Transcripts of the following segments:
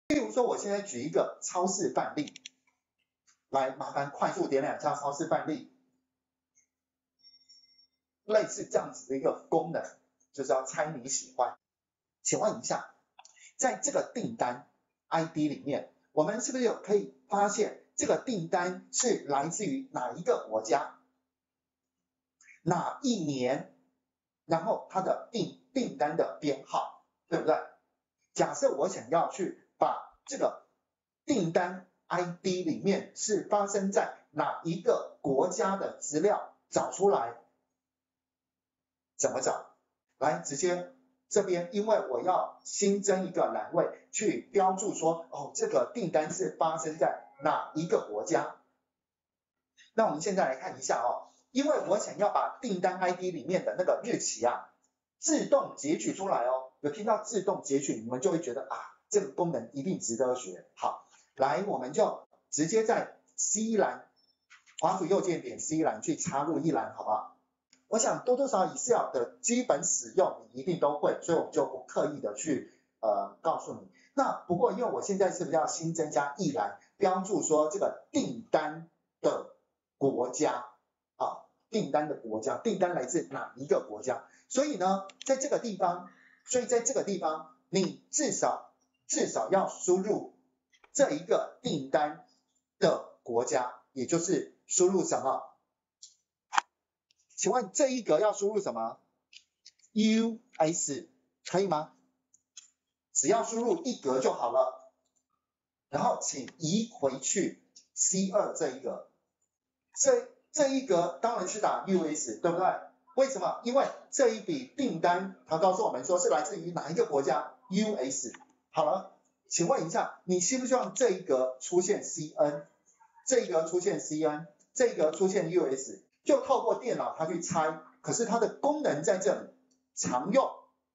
譬如说，我现在举一个超市范例，来麻烦快速点2下超市范例，类似这样子的一个功能，就是要猜你喜欢。请问一下，在这个订单 ID 里面，我们是不是可以发现这个订单是来自于哪一个国家，哪一年，然后它的订单的编号，对不对？假设我想要去把这个订单 ID 里面是发生在哪一个国家的资料找出来，怎么找？来，直接这边，因为我要新增一个栏位去标注说，哦，这个订单是发生在哪一个国家。那我们现在来看一下哦，因为我想要把订单 ID 里面的那个日期啊，自动截取出来哦。有听到自动截取，你们就会觉得啊，这个功能一定值得学。好，来，我们就直接在 C 栏，滑鼠右键点 C 栏去插入一栏，好不好？我想多多少少 Excel 的基本使用你一定都会，所以我就不刻意的去告诉你。那不过因为我现在是不是要新增加一栏，标注说这个订单的国家啊，订单的国家，订单来自哪一个国家？所以呢，在这个地方，你至少要输入这一个订单的国家，也就是输入什么？请问这一格要输入什么 ？US 可以吗？只要输入一格就好了。然后请移回去 C2 这一格，这一格当然是打 US， 对不对？为什么？因为这一笔订单，它告诉我们说是来自于哪一个国家 ？US。好了，请问一下，你希不希望这一格出现 CN， 这一格出现 CN， 这一格出现 US？ 就透过电脑它去猜，可是它的功能在这里，常用，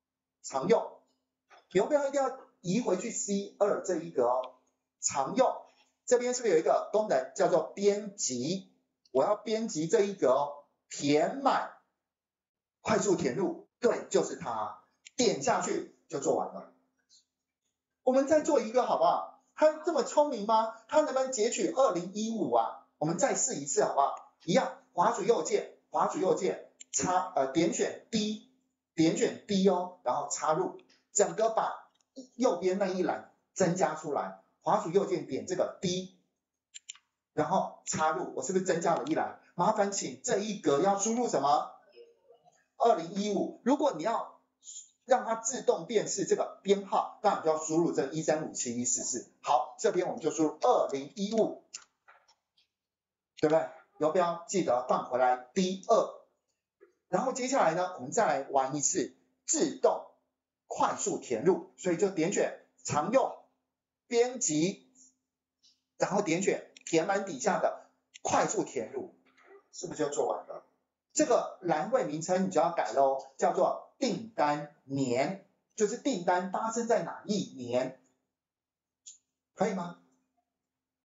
有没有一定要移回去 C2 这一格哦？常用，这边是不是有一个功能叫做编辑？我要编辑这一格哦，填满，快速填入，对，就是它，点下去就做完了。我们再做一个好不好？它这么聪明吗？它能不能截取2015啊？我们再试一次好不好？一样，滑鼠右键，点选 D 哦，然后插入，整个把右边那一栏增加出来，滑鼠右键点这个 D， 然后插入，我是不是增加了一栏？麻烦请这一格要输入什么？2015，如果你要让它自动辨识这个编号，当然就要输入这1357144。好，这边我们就输入2015，对不对？游标记得放回来 D2。然后接下来呢，我们再来玩一次自动快速填入，所以就点选常用编辑，然后点选填满底下的快速填入，是不是就做完了？这个栏位名称你就要改咯，叫做订单年，就是订单发生在哪一年，可以吗？